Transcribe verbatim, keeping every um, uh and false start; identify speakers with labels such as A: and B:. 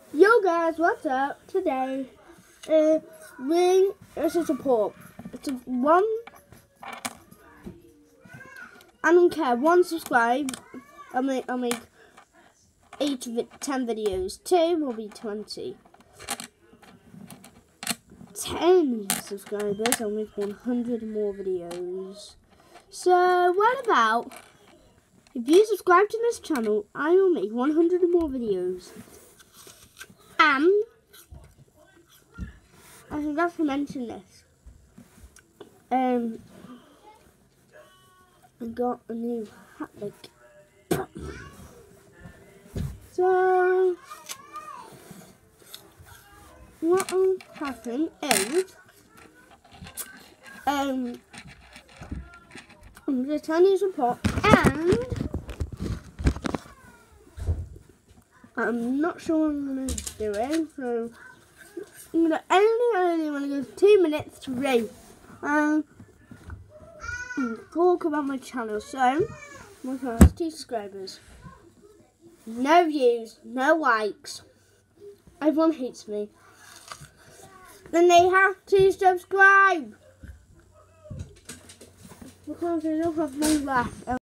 A: Yo guys, what's up? Today, uh, we it's a support. It's a one. I don't care. One subscribe. I'll make. I'll make eight, ten videos. Two will be twenty. Ten subscribers. I'll make one hundred more videos. So what about if you subscribe to this channel? I will make one hundred more videos. And I forgot to mention this. Um, I got a new hat like. So what will happen is, um, I'm gonna turn you support, and I'm not sure what I'm gonna do it, so I'm gonna only only want to go two minutes through um talk about my channel. So my first two subscribers, no views, no likes. Everyone hates me. Then they have to subscribe because they don't have money left.